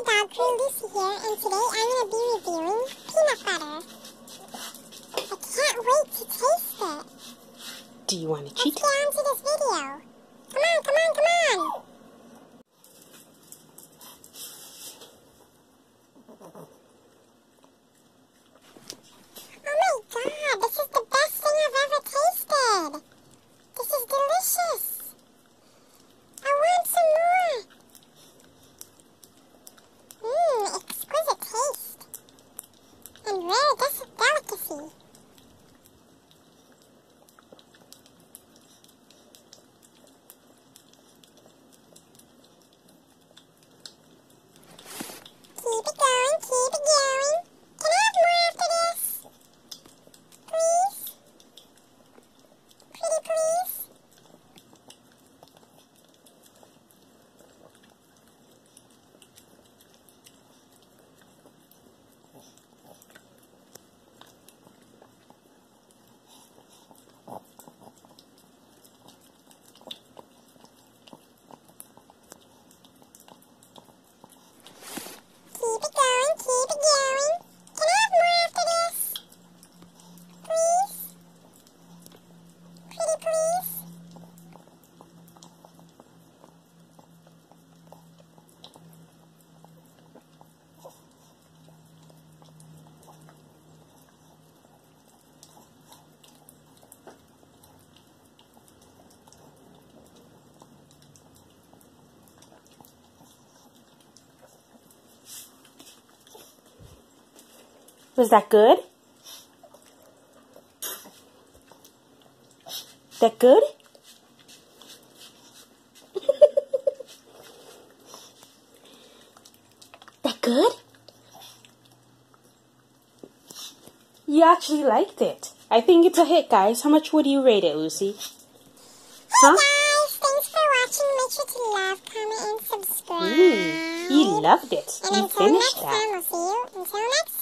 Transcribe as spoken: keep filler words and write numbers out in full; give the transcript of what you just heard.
Dog Crew, Lucy here, and today I'm going to be reviewing peanut butter. I can't wait to taste it. Do you want to cheat? Let's get on to this video. Come on, come on, come on. Oh my god, this is the best thing I've ever tasted. This is delicious. I want some more. Mmm, exquisite taste. And rare des- delicacy. Keep it going, keep it going. Can I have more after this? Please? Pretty please? Keep it going, keep it going. Can I have more after this? Please? Pretty please? Was that good? That good? That good? You actually liked it. I think it's a hit, guys. How much would you rate it, Lucy? Huh? Hey guys, thanks for watching. Make sure to love, comment, and subscribe. Mm, you loved it. And You until finished next that. time, we'll see you. Until next time.